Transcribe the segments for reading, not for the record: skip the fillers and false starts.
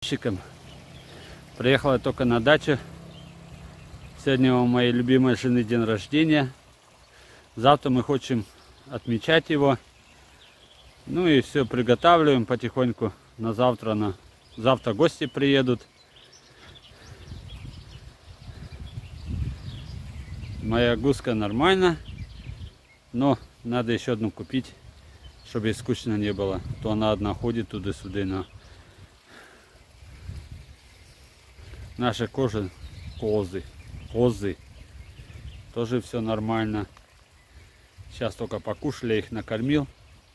Приехал я только на дачу. Сегодня у моей любимой жены день рождения. Завтра мы хотим отмечать его. Ну и все приготавливаем потихоньку на завтра. Завтра гости приедут. Моя гуска нормально, но надо еще одну купить, чтобы ей скучно не было. То она одна ходит туда-сюда. Но наши козы тоже все нормально. Сейчас только покушали, их накормил.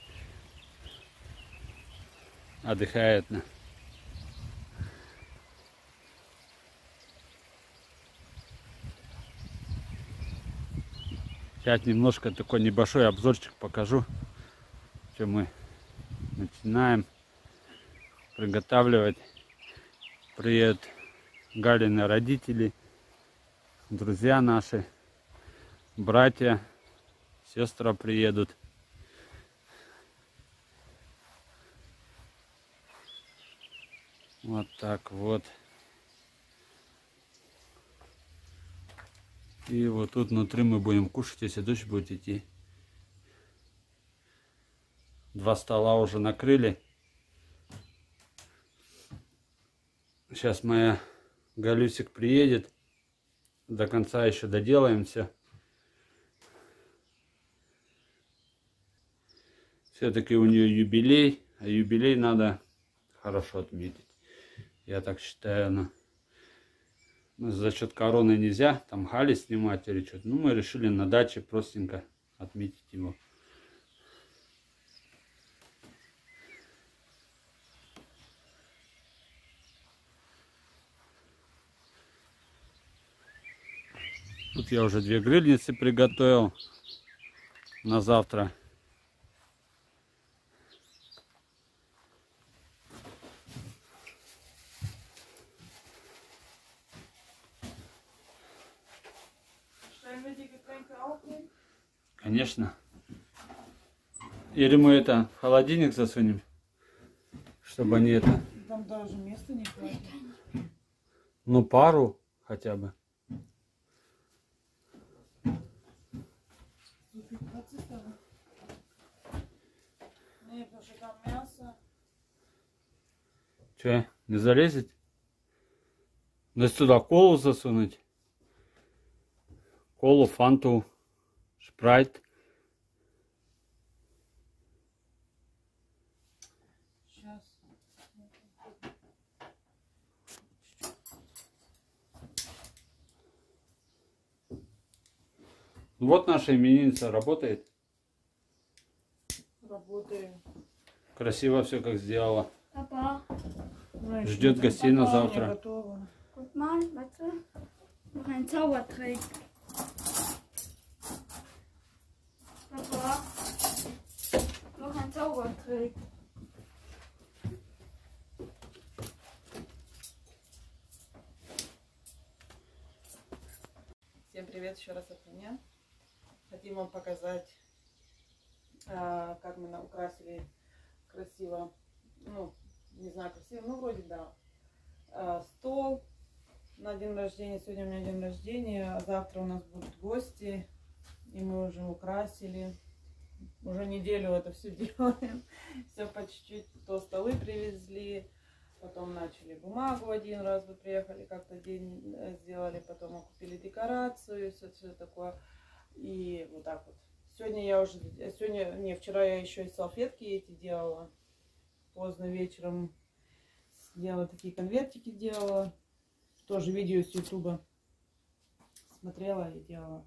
Отдыхает. Сейчас немножко такой небольшой обзорчик покажу, что мы начинаем приготавливать. Приедут Галины родители, друзья наши, братья, сестра приедут. Вот так вот. И вот тут внутри мы будем кушать, если дождь будет идти. 2 стола уже накрыли. Сейчас моя Галюсик приедет. До конца еще доделаем все. Все-таки у нее юбилей. А юбилей надо хорошо отметить. Я так считаю. За счет короны нельзя там хали снимать или что-то. Ну, мы решили на даче простенько отметить его. Тут я уже 2 грильницы приготовил на завтра. Конечно. Или мы это в холодильник засунем, чтобы они это... Там даже места не хватит. Ну, пару хотя бы. Не, потому что там мясо. Че, не залезет? Да сюда колу засунуть. Колу, фанту, спрайт. Сейчас. Вот наша именинница работает. Работаем. Красиво все как сделала. Papa, Ждет гостей на завтра. Готово. guck mal, warte. Noch ein Zaubertrick. Papa, noch ein Zaubertrick. Всем привет еще раз от меня. Хотим вам показать, как мы украсили красиво, ну, не знаю, красиво, ну, вроде да, стол на день рождения. Сегодня у меня день рождения, а завтра у нас будут гости, и мы уже украсили. Уже неделю это все делаем, все по чуть-чуть. То столы привезли, потом начали бумагу один раз, вы приехали, как-то день сделали, потом мы купили декорацию, все такое. И вот так вот. Вчера я еще и салфетки эти делала. Поздно вечером делала такие конвертики, делала. Тоже видео с ютуба смотрела и делала.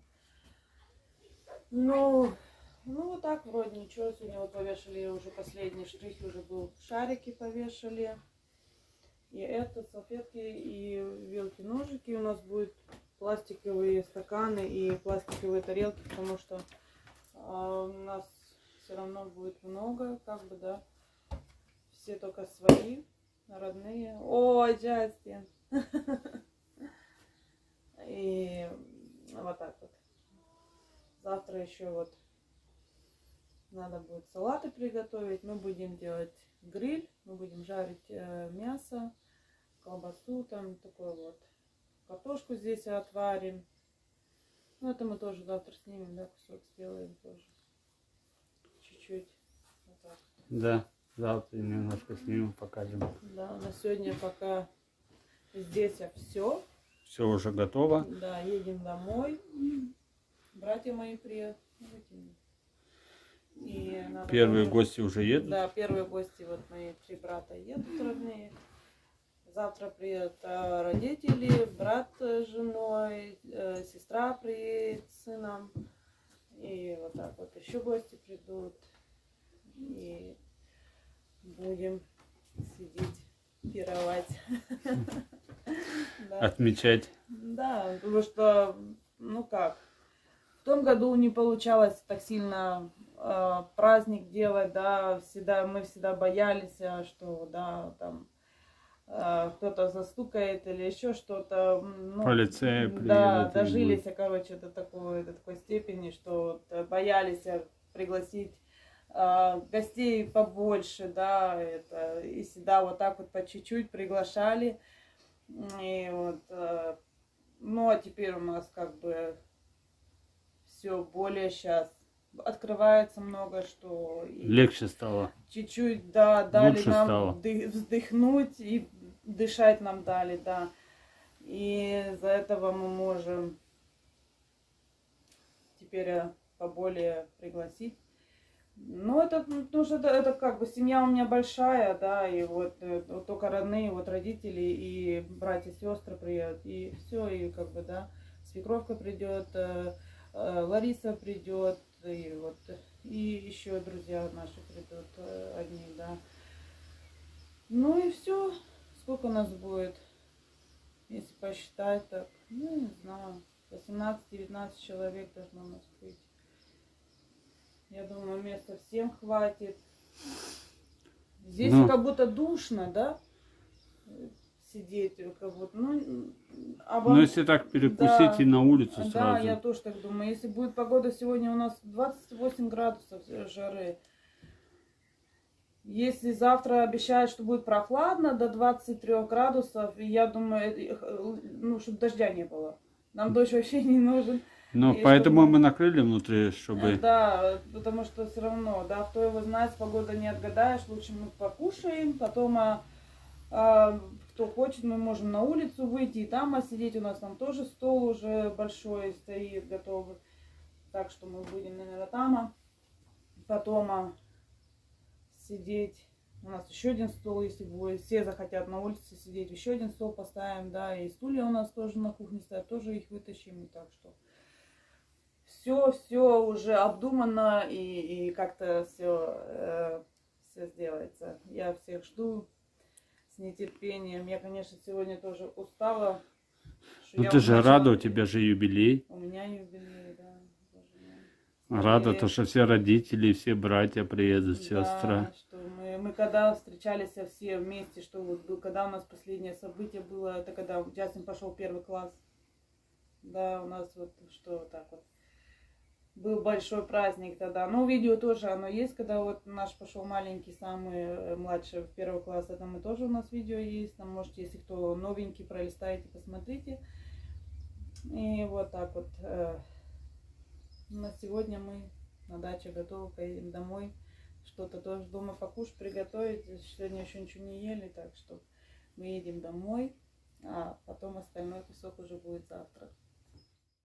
Ну вот так вроде ничего. Сегодня вот повешали уже последний штрих, уже был, шарики повешали. И это, салфетки, и вилки, ножики. У нас будут пластиковые стаканы и пластиковые тарелки, потому что у нас все равно будет много, как бы, да. Все только свои, родные. О, Джастин! И вот так вот. Завтра еще вот надо будет салаты приготовить. Мы будем делать гриль, мы будем жарить мясо. колбасу там, такой вот. Картошку здесь отварим. Ну, это мы тоже завтра снимем, да, кусок сделаем тоже. Чуть-чуть. Вот так. Да, завтра немножко снимем, покажем. Да, на сегодня пока здесь все. Все уже готово. Да, едем домой. Братья мои приедут. И надо Первые тоже... гости уже едут. Да, первые гости, вот мои 3 брата едут родные. Завтра приедут родители, брат с женой, сестра приедет с сыном. И вот так вот еще гости придут. И будем сидеть, пировать. Отмечать. Да, потому что, ну как, в том году не получалось так сильно праздник делать, да, мы всегда боялись, что, да, там кто-то застукает или еще что-то. Ну, Полиция приедет. Да, дожились, короче, до такой степени, что вот боялись пригласить гостей побольше, да, и всегда вот так вот по чуть-чуть приглашали. И вот, ну а теперь у нас как бы все более сейчас открывается много что. Легче стало. Чуть-чуть, да, дали Лучше нам стало. вздохнуть и дышать нам дали, да. И из-за этого мы можем теперь поболее пригласить. Ну, это, потому что это как бы семья у меня большая, да, и вот только родные, вот родители и братья, сестры приедут, и все, и как бы, да, свекровка придет, Лариса придет, и вот, и еще друзья наши придут одни, да. Ну и все, сколько нас будет, если посчитать так, ну, не знаю, 18-19 человек должно у нас быть. Я думаю, места всем хватит. Здесь как будто душно, да? Сидеть, как будто. Ну, если так перекусить и на улицу сразу. Да, я тоже так думаю. Если будет погода сегодня у нас 28 градусов жары. Если завтра обещают, что будет прохладно до 23 градусов, я думаю, ну, чтобы дождя не было. Нам дождь вообще не нужен. Ну, поэтому мы накрыли внутри, чтобы... Да, потому что все равно, да, кто его знает, с погодой не отгадаешь, лучше мы покушаем, потом, кто хочет, мы можем на улицу выйти и там сидеть, у нас там тоже стол уже большой стоит, готовый, так что мы будем, наверное, там, потом сидеть, у нас еще один стол, если будет, все захотят на улице сидеть, еще один стол поставим, да, и стулья у нас тоже на кухне стоят, тоже их вытащим, и так что... Все уже обдумано и как-то все сделается. Я всех жду с нетерпением. Я, конечно, сегодня тоже устала. Ну ты же рада, у тебя же юбилей. У меня юбилей, да. Рада, то, что все родители, все братья приедут, сестра. Да, что мы когда встречались все вместе, что вот когда у нас последнее событие было, это когда Джастин пошел в 1 класс. Да, у нас вот что так вот. Был большой праздник тогда. Ну, видео тоже оно есть, когда вот наш пошел маленький, самый младший в 1 класс. Это мы тоже у нас видео есть. Там можете, если кто новенький, пролистайте, посмотрите. И вот так вот. На сегодня мы на даче готовы, поедем домой. Что-то тоже дома покушать, приготовить. Сегодня еще ничего не ели, так что мы едем домой. А потом остальной кусок уже будет завтра.